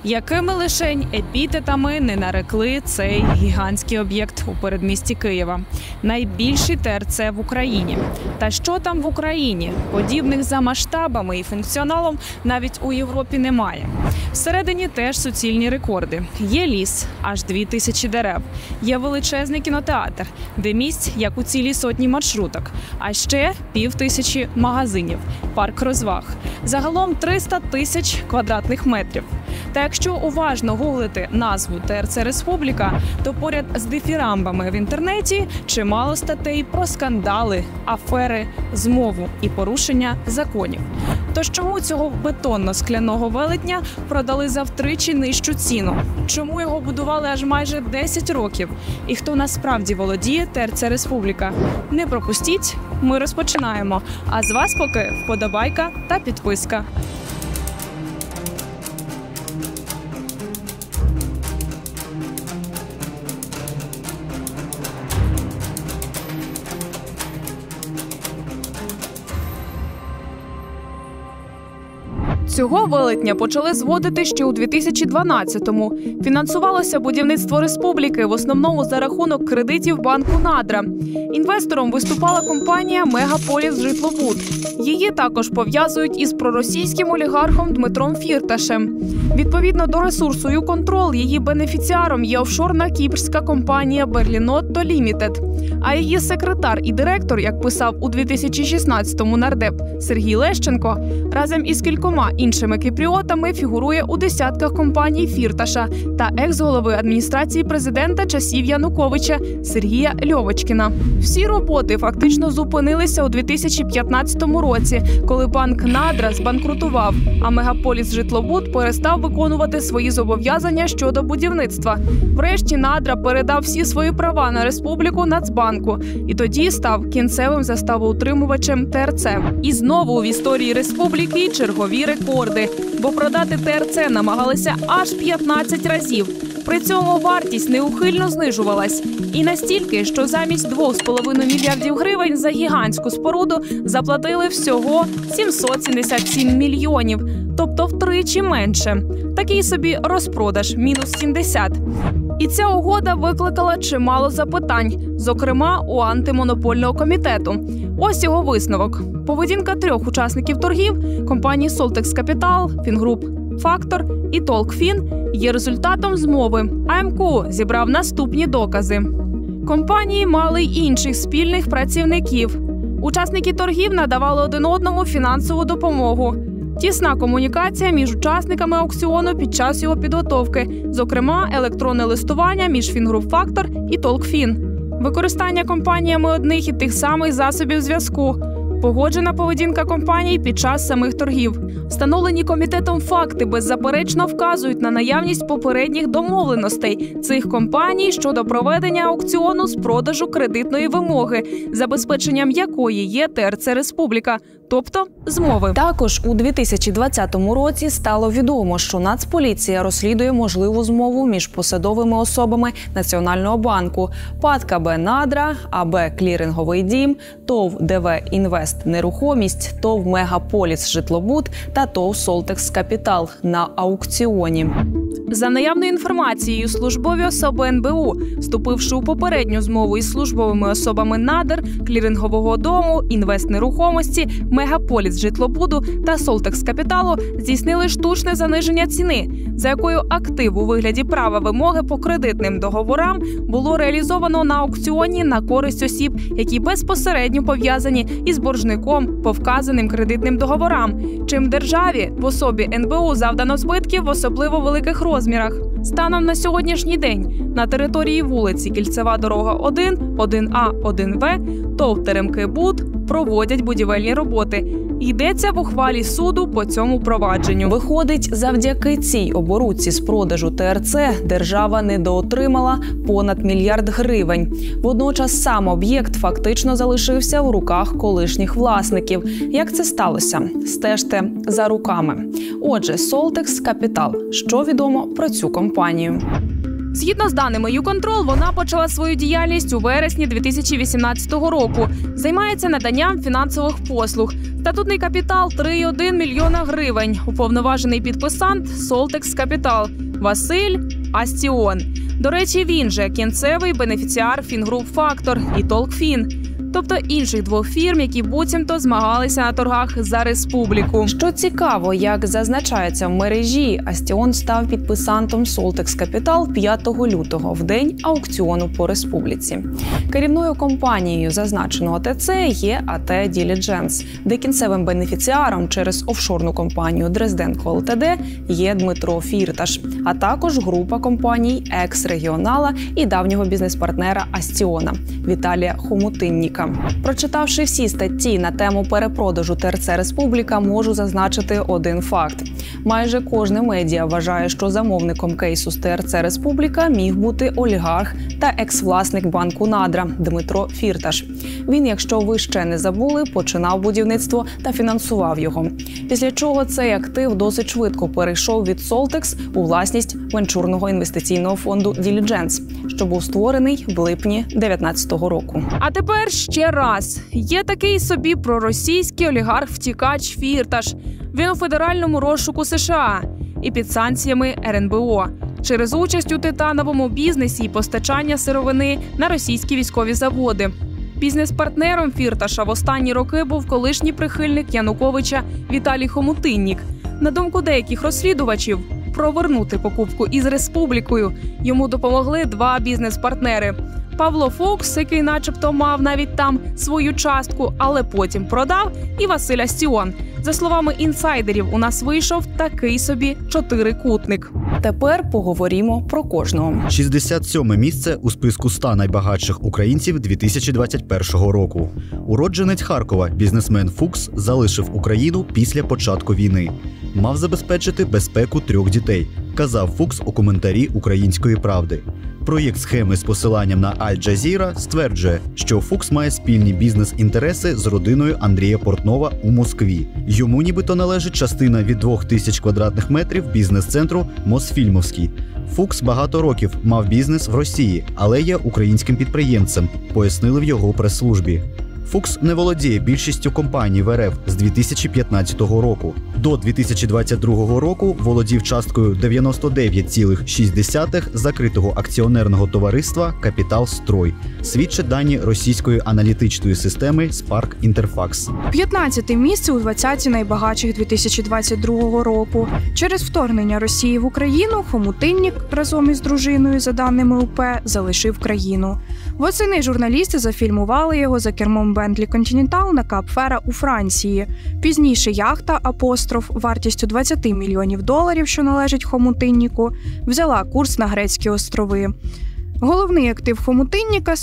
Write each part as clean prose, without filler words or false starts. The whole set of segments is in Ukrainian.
Якими лишень епітетами не нарекли цей гігантський об'єкт у передмісті Києва. Найбільший ТРЦ в Україні. Та що там в Україні? Подібних за масштабами і функціоналом навіть у Європі немає. Всередині теж суцільні рекорди. Є ліс, аж 2000 дерев. Є величезний кінотеатр, де місць, як у цілій сотні маршруток. А ще 5000 магазинів, парк розваг. Загалом 300 тисяч квадратних метрів. Та якщо уважно гуглити назву ТРЦ Республіка, то поряд з дифірамбами в інтернеті чимало статей про скандали, афери, змову і порушення законів. Тож чому цього бетонно-скляного велетня продали за втричі нижчу ціну? Чому його будували аж майже 10 років? І хто насправді володіє ТРЦ Республіка? Не пропустіть, ми розпочинаємо. А з вас поки вподобайка та підписка. Цього велетня почали зводити ще у 2012-му. Фінансувалося будівництво республіки в основному за рахунок кредитів банку «Надра». Інвестором виступала компанія «Мегаполіс Житлобуд». Її також пов'язують із проросійським олігархом Дмитром Фірташем. Відповідно до ресурсу «Юконтрол», її бенефіціаром є офшорна кіпрська компанія «Берлінотто Лімітед». А її секретар і директор, як писав у 2016-му нардеп Сергій Лещенко, разом із кількома іншими кіпріотами фігурує у десятках компаній Фірташа та екс-голови адміністрації президента часів Януковича Сергія Льовочкіна. Всі роботи фактично зупинилися у 2015 році, коли банк «Надра» збанкрутував, а «Мегаполіс Житлобуд» перестав виконувати свої зобов'язання щодо будівництва. Врешті «Надра» передав всі свої права на республіку Нацбанку і тоді став кінцевим заставоутримувачем ТРЦ. І знову в історії республіки чергові рекорди, бо продати ТРЦ намагалися аж 15 разів. При цьому вартість неухильно знижувалась. І настільки, що замість 2,5 мільярдів гривень за гігантську споруду заплатили всього 777 мільйонів, тобто втричі менше. Такий собі розпродаж, мінус 70. І ця угода викликала чимало запитань, зокрема у антимонопольного комітету. Ось його висновок. Поведінка трьох учасників торгів – компанії Soltex Capital, Фінгруп Фактор і Толкфін – є результатом змови. АМКУ зібрав наступні докази. Компанії мали й інших спільних працівників. Учасники торгів надавали один одному фінансову допомогу. Тісна комунікація між учасниками аукціону під час його підготовки, зокрема електронне листування між Фінгруп Фактор і Толкфін. Використання компаніями одних і тих самих засобів зв'язку. Погоджена поведінка компаній під час самих торгів. Встановлені комітетом факти беззаперечно вказують на наявність попередніх домовленостей цих компаній щодо проведення аукціону з продажу кредитної вимоги, забезпеченням якої є ТРЦ Республіка, тобто змови. Також у 2020 році стало відомо, що Нацполіція розслідує можливу змову між посадовими особами Національного банку, ПАТ КБ «Надра», АБ «Кліринговий дім», ТОВ «ДВ Інвест Нерухомість», ТОВ «Мегаполіс Житлобуд» та ТОВ «Soltex Capital» на аукціоні. За наявною інформацією, службові особи НБУ, вступивши у попередню змову із службовими особами «Надр», «Клірингового дому», «Інвест Нерухомості», «Мегаполіс Житлобуду» та «Soltex Capital» здійснили штучне заниження ціни, за якою актив у вигляді права вимоги по кредитним договорам було реалізовано на аукціоні на користь осіб, які безпосередньо пов'язані із боржником по вказаним кредитним договорам, чим державі в особі НБУ завдано збитків в особливо великих розмірах. Станом на сьогоднішній день на території вулиці Кільцева дорога 1, 1А, 1В, ТОВ «Теремки Буд» проводять будівельні роботи. Йдеться в ухвалі суду по цьому провадженню. Виходить, завдяки цій оборудці з продажу ТРЦ держава недоотримала понад 1 мільярд гривень. Водночас сам об'єкт фактично залишився у руках колишніх власників. Як це сталося? Стежте за руками. Отже, Soltex Capital. Що відомо про цю компанію? Згідно з даними YouControl, вона почала свою діяльність у вересні 2018 року. Займається наданням фінансових послуг. Статутний капітал – 3,1 мільйона гривень. Уповноважений підписант – Soltex Capital Василь Астіон. До речі, він же кінцевий бенефіціар Фінгруп Фактор і Толкфін. Тобто інших двох фірм, які буцімто змагалися на торгах за республіку. Що цікаво, як зазначається в мережі, Астіон став підписантом Soltex Capital 5 лютого, в день аукціону по республіці. Керівною компанією зазначеного ТЦ є АТ Diligence, де кінцевим бенефіціаром через офшорну компанію Дрезденко ЛТД є Дмитро Фірташ, а також група компаній екс-регіонала і давнього бізнес-партнера Астіона Віталія Хомутинніка. Прочитавши всі статті на тему перепродажу ТРЦ «Республіка», можу зазначити один факт. Майже кожне медіа вважає, що замовником кейсу з ТРЦ «Республіка» міг бути олігарх та екс-власник банку «Надра» Дмитро Фірташ. Він, якщо ви ще не забули, починав будівництво та фінансував його. Після чого цей актив досить швидко перейшов від Soltex у власність венчурного інвестиційного фонду Diligence, що був створений в липні 2019 року. А тепер ще раз. Є такий собі проросійський олігарх-втікач Фірташ. Він у федеральному розшуку США і під санкціями РНБО через участь у титановому бізнесі і постачання сировини на російські військові заводи. Бізнес-партнером Фірташа в останні роки був колишній прихильник Януковича Віталій Хомутиннік. На думку деяких розслідувачів, провернути покупку із республікою йому допомогли два бізнес-партнери. Павло Фукс, який начебто мав навіть там свою частку, але потім продав, і Василь Астіон. За словами інсайдерів, у нас вийшов такий собі чотирикутник. Тепер поговоримо про кожного. 67-ме місце у списку 100 найбагатших українців 2021 року. Уродженець Харкова, бізнесмен Фукс, залишив Україну після початку війни. Мав забезпечити безпеку 3 дітей, казав Фукс у коментарі «Української правди». Проєкт схеми з посиланням на Аль-Джазіра стверджує, що Фукс має спільні бізнес-інтереси з родиною Андрія Портнова у Москві. Йому нібито належить частина від 2000 квадратних метрів бізнес-центру «Мосфільмовський». Фукс багато років мав бізнес в Росії, але є українським підприємцем, пояснили в його прес-службі. Фукс не володіє більшістю компаній в РФ з 2015 року. До 2022 року володів часткою 99,6% закритого акціонерного товариства «Капітал Строй», свідчать дані російської аналітичної системи Spark Interfax. 15-те місце у 20-ті найбагатших 2022 року. Через вторгнення Росії в Україну Хомутиннік разом із дружиною, за даними УП, залишив країну. Восени журналісти зафільмували його за кермом Бентлі Континентал на Кап-Фера у Франції. Пізніше яхта «Апостроф» вартістю $20 мільйонів, що належить Хомутинніку, взяла курс на Грецькі острови. Головний актив Хомутинніка –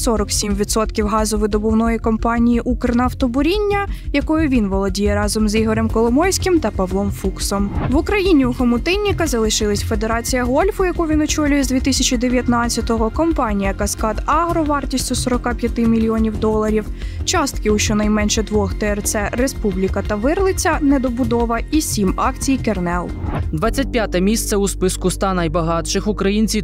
47% газовидобувної компанії «Укрнафтобуріння», якою він володіє разом з Ігорем Коломойським та Павлом Фуксом. В Україні у Хомутинніка залишились Федерація гольфу, яку він очолює з 2019-го, компанія «Каскад Агро» вартістю $45 мільйонів, частки у щонайменше 2 ТРЦ «Республіка» та «Вирлиця», недобудова і 7 акцій «Кернел». 25-те місце у списку 100 найбагатших українців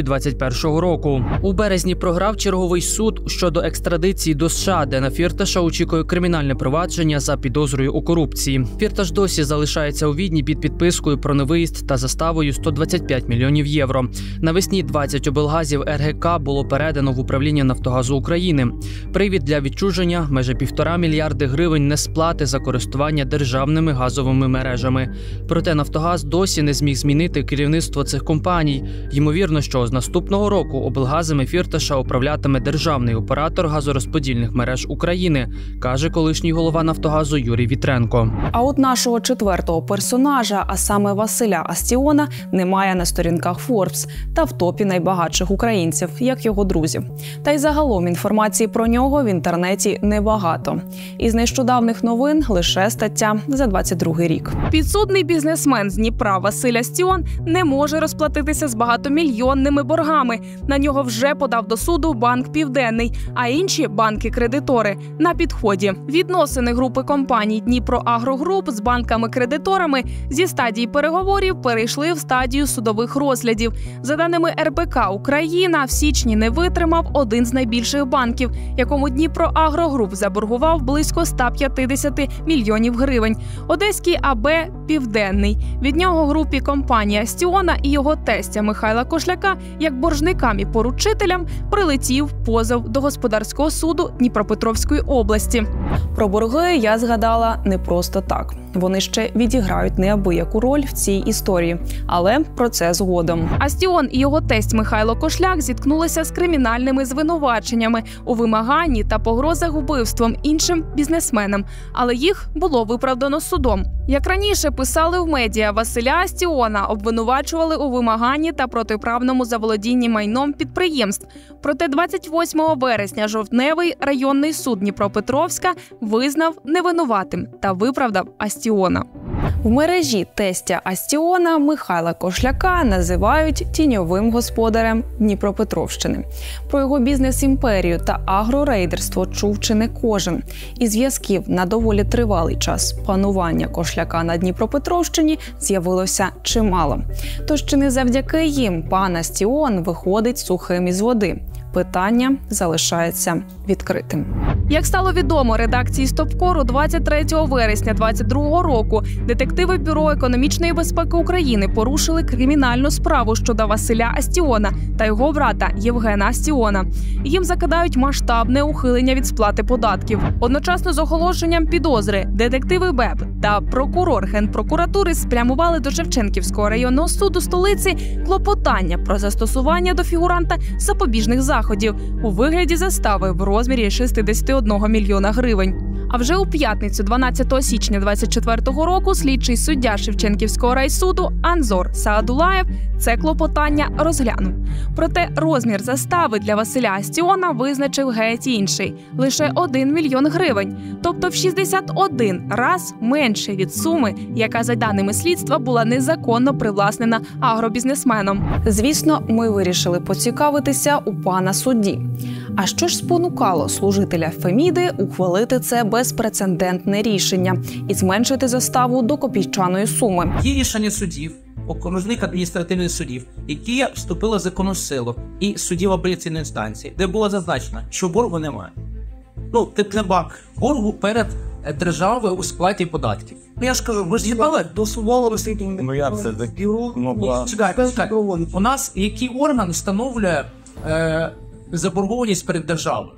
2021 року. У березні програв черговий суд щодо екстрадиції до США, де на Фірташа очікує кримінальне провадження за підозрою у корупції. Фірташ досі залишається у Відні під підпискою про невиїзд та заставою $125 мільйонів. Навесні 20 облгазів РГК було передано в управління Нафтогазу України. Привід для відчуження – майже $1,5 мільярда несплати за користування державними газовими мережами. Проте Нафтогаз досі не зміг змінити керівництво цих компаній. Ймовірно, що з наступного року облгазами Фірташа управлятиме державний оператор газорозподільних мереж України, каже колишній голова Нафтогазу Юрій Вітренко. А от нашого четвертого персонажа, а саме Василя Астіона, немає на сторінках Forbes та в топі найбагатших українців, як його друзів. Та й загалом інформації про нього в інтернеті небагато. Із нещодавних новин лише стаття за 22 рік. Підсудний бізнесмен з Дніпра Василь Астіон не може розплатитися з багатомільйонними боргами. На нього якого вже подав до суду банк «Південний», а інші банки-кредитори на підході. Відносини групи компаній «Дніпроагрогруп» з банками-кредиторами зі стадії переговорів перейшли в стадію судових розглядів. За даними РБК «Україна», в січні не витримав один з найбільших банків, якому «Дніпроагрогруп» заборгував близько 150 мільйонів гривень. Одеський АБ «Південний». Від нього групі компанії «Астіона» і його тестя Михайла Кошляка, як боржникам і поручителям, прилетів позов до господарського суду Дніпропетровської області. Про борги я згадала не просто так. Вони ще відіграють неабияку роль в цій історії. Але про це згодом. Астіон і його тесть Михайло Кошляк зіткнулися з кримінальними звинуваченнями у вимаганні та погрозах вбивством іншим бізнесменам, але їх було виправдано судом. Як раніше писали в медіа, Василя Астіона обвинувачували у вимаганні та протиправному заволодінні майном підприємств. Проте 28 вересня Жовтневий районний суд Дніпропетровська визнав невинуватим та виправдав Астіона. В мережі тестя Астіона Михайла Кошляка називають тіньовим господарем Дніпропетровщини. Про його бізнес-імперію та агрорейдерство чув чи не кожен. І зв'язків на доволі тривалий час панування Кошляка на Дніпропетровщині з'явилося чимало. Тож чи не завдяки їм пан Астіон виходить сухим із води? Питання залишається відкритим. Як стало відомо редакції «Стопкору», 23 вересня 2022 року детективи Бюро економічної безпеки України порушили кримінальну справу щодо Василя Астіона та його брата Євгена Астіона. Їм закидають масштабне ухилення від сплати податків. Одночасно з оголошенням підозри детективи БЕП та прокурор Генпрокуратури спрямували до Шевченківського районного суду столиці клопотання про застосування до фігуранта запобіжних заходів у вигляді застави в розмірі 61 мільйона гривень. А вже у п'ятницю, 12 січня 2024 року, слідчий суддя Шевченківського райсуду Анзор Саадулаєв це клопотання розглянув. Проте розмір застави для Василя Астіона визначив геть інший – лише 1 мільйон гривень. Тобто в 61 раз менше від суми, яка, за даними слідства, була незаконно привласнена агробізнесменом. Звісно, ми вирішили поцікавитися у пана судді. А що ж спонукало служителя Феміди ухвалити це безпрецедентне рішення і зменшити заставу до копійчаної суми? Є рішення судів, окружних адміністративних судів, які вступили в законну силу, і судів апеляційної інстанції, де було зазначено, що боргу немає. Треба боргу перед державою у сплаті податків. Я ж кажу, ви ж їбали до судового розслідування. Ну як це так? Чекай. У нас який орган встановлює заборгованість перед державою?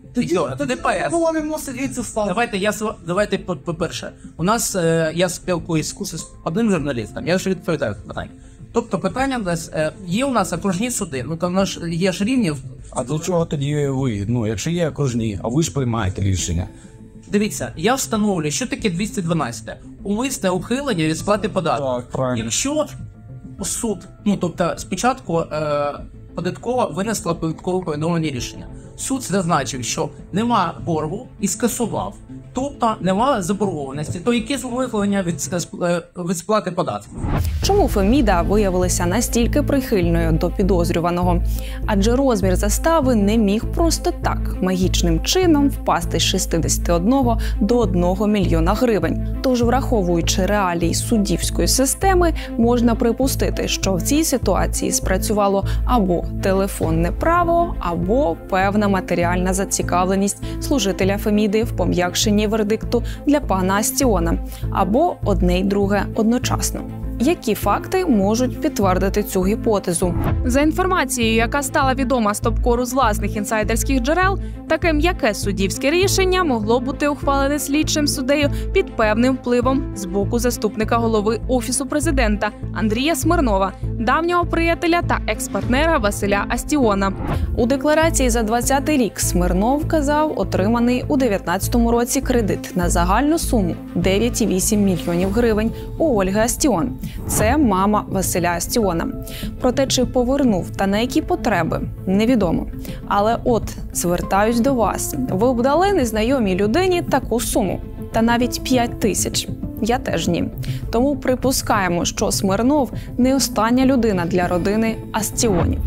Давайте, по-перше, у нас, я спілкуюсь з одним журналістом, я вже відповідаю на питання. Тобто питання в нас, є у нас окружні суди, там є ж рівні. А до чого тоді ви? Якщо є окружні, а ви ж приймаєте рішення. Дивіться, я встановлюю, що таке 212. Умисне ухилення від сплати податку. Так, правильно. Якщо суд, тобто спочатку податкова винесла податкове повідомлення рішення. Суд зазначив, що нема боргу і скасував. Тобто нема заборгованості. То яке ухилення від сплати податків? Чому Феміда виявилася настільки прихильною до підозрюваного? Адже розмір застави не міг просто так магічним чином впасти з 61 до 1 мільйона гривень. Тож, враховуючи реалії суддівської системи, можна припустити, що в цій ситуації спрацювало або телефонне право, або певна матеріальна зацікавленість служителя Феміди в пом'якшенні вердикту для пана Астіона, або одне й друге одночасно. Які факти можуть підтвердити цю гіпотезу? За інформацією, яка стала відома Стопкору з власних інсайдерських джерел, таке м'яке суддівське рішення могло бути ухвалене слідчим суддею під певним впливом з боку заступника голови Офісу президента Андрія Смирнова, давнього приятеля та екс-партнера Василя Астіона. У декларації за 2020 рік Смирнов вказав отриманий у 2019 році кредит на загальну суму 9,8 мільйонів гривень у Ольги Астіон. Це мама Василя Астіона. Проте, чи повернув та на які потреби – невідомо. Але звертаюсь до вас. Ви б дали незнайомій людині таку суму? Та навіть 5 тисяч. Я теж ні. Тому припускаємо, що Смирнов не остання людина для родини Астіонів.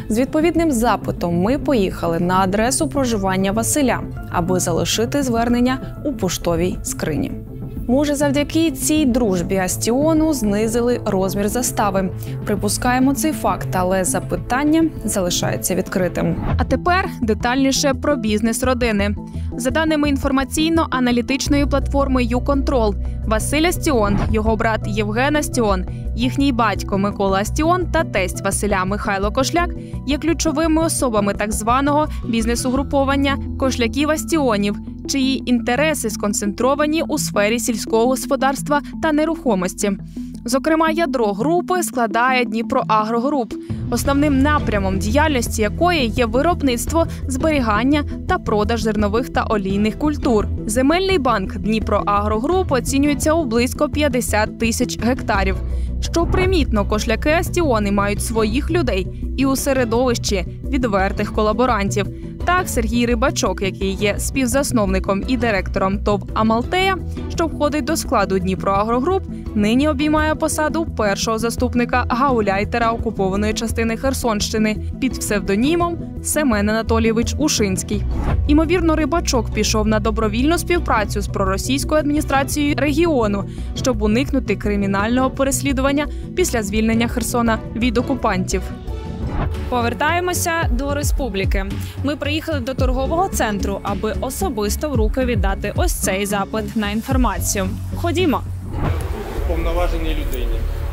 З відповідним запитом ми поїхали на адресу проживання Василя, аби залишити звернення у поштовій скрині. Може, завдяки цій дружбі Астіону знизили розмір застави. Припускаємо цей факт, але запитання залишається відкритим. А тепер детальніше про бізнес родини. За даними інформаційно-аналітичної платформи YouControl, Василь Астіон, його брат Євген Астіон, їхній батько Микола Астіон та тесть Василя Михайло Кошляк є ключовими особами так званого бізнес-угруповання Кошляків-Астіонів, чиї інтереси сконцентровані у сфері сільського господарства та нерухомості. Зокрема, ядро групи складає Дніпроагрогруп, основним напрямом діяльності якої є виробництво, зберігання та продаж зернових та олійних культур. Земельний банк Дніпроагрогруп оцінюється у близько 50 тисяч гектарів. Що примітно, Кошляки-Астіони мають своїх людей і у середовищі відвертих колаборантів. Так, Сергій Рибачок, який є співзасновником і директором ТОВ «Амалтея», що входить до складу Дніпроагрогруп, нині обіймає посаду першого заступника гауляйтера окупованої частини Херсонщини під псевдонімом Семен Анатолійович Ушинський. Імовірно, Рибачок пішов на добровільну співпрацю з проросійською адміністрацією регіону, щоб уникнути кримінального переслідування після звільнення Херсона від окупантів. Повертаємося до республіки. Ми приїхали до торгового центру, аби особисто в руки віддати ось цей запит на інформацію. Ходімо. Повноваженій людині.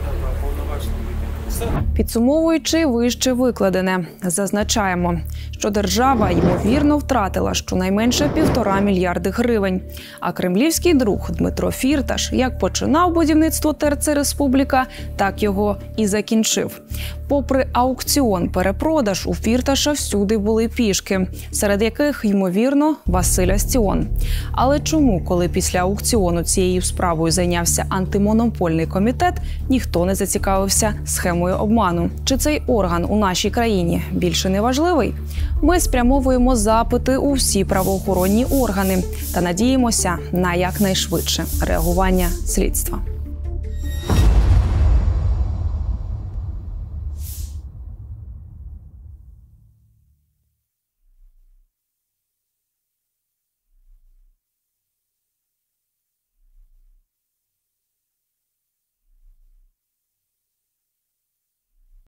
Підсумовуючи вище викладене, зазначаємо, що держава, ймовірно, втратила щонайменше 1,5 мільярди гривень. А кремлівський друг Дмитро Фірташ як починав будівництво ТРЦ «Республіка», так його і закінчив. Попри аукціон-перепродаж, у Фірташа всюди були пішки, серед яких, ймовірно, Василь Астіон. Але чому, коли після аукціону цією справою зайнявся антимонопольний комітет, ніхто не зацікавився схемою обману? Чи цей орган у нашій країні більше не важливий? Ми спрямовуємо запити у всі правоохоронні органи та надіємося на якнайшвидше реагування слідства.